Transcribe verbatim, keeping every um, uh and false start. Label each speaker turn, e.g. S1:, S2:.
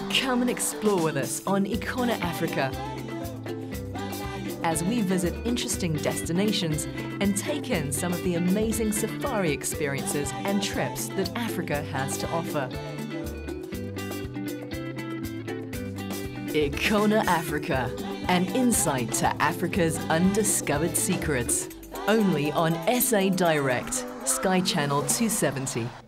S1: Come and explore with us on Ikhona Africa as we visit interesting destinations and take in some of the amazing safari experiences and trips that Africa has to offer. Ikhona Africa, an insight to Africa's undiscovered secrets. Only on S A Direct, Sky Channel two seventy.